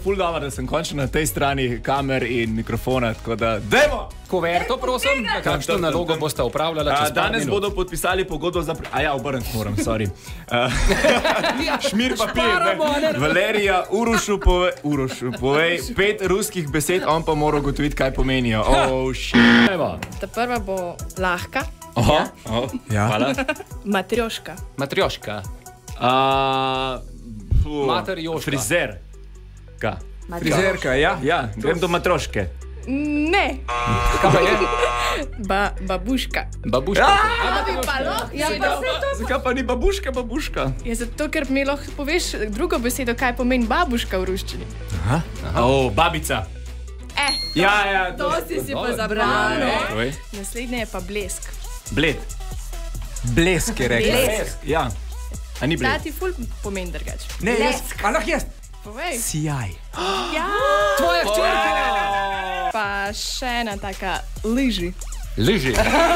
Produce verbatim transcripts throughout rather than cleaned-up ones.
Ful dobro, da sem končno na tej strani kamer in mikrofona, tako da dajmo! Kuverto, prosim, kakšno nalogo boste upravljala čez par Danes minut? bodo podpisali pogodbo za... A ja, obrniti moram, sorry. Uh, šmir papir, ne? Valerija, Urošu povej, Urošu povej pet ruskih besed, on pa mora ugotoviti, kaj pomenijo. Oh, shit. Ta prva bo lahka. Aha, oh, ja. Hvala. Matrjoška. Matrjoška. Uh, Matrjoška. Frizer. Ka? Frizerka, ja? Ja, grem do matroške. Ne. Kaj pa je? Ba, babuška. Babuška. Pa lahko. Ja, pa se to. Zakaj pa ni babuška, babuška? Ja, zato, ker mi lahko poveš drugo besedo, kaj pomeni babuška v ruščini. Aha. O, babica. Eh, Ja, ja, to si si pa zabral. Povej. Naslednje je pa blesk. Bled. Blesk je rekla. Blesk. Ja. A ni Ta bled? ti ful pomeni drugače. Ne, jaz, a lahko jaz? Povej. Sijaj. Ja. Tvoja hčerka. Pa še ena taka liži. Liži.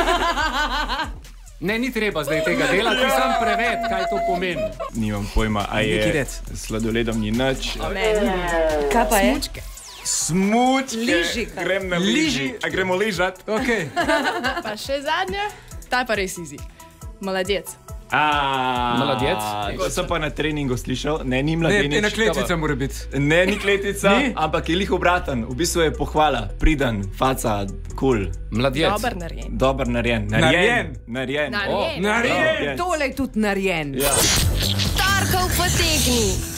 Ne, ni treba zdaj tega delati, sam preved, kaj to pomeni. Nimam pojma, a Nekaj je rec. sladoledom ni nič. Ne, ne. Kaj pa je? Smučke. Smučke. Liži, kaj? Grem na liži. A gremo ližat? Ok. Pa še zadnja. Ta pa res izi. Mladec. Mladec. To sem pa na treningu slišal. Ne, ni Ne, mladenič. ena kletvica mora biti. Ne, ni kletica, Ni? ampak je lih obraten. V bistvu je pohvala, pridan, faca, kul. Mladjec. Dober narejen. Dober narejen. Narejen. Narejen. Narejen. Narejen. Tole je tudi narejen. Ja. Torkov potegni.